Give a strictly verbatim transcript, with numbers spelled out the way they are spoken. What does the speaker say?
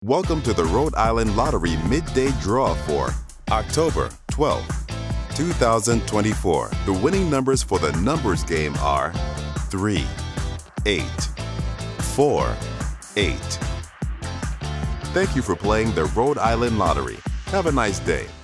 Welcome to the Rhode Island Lottery Midday Draw for October twelfth, two thousand twenty-four. The winning numbers for the numbers game are three, eight, four, eight. Thank you for playing the Rhode Island Lottery. Have a nice day.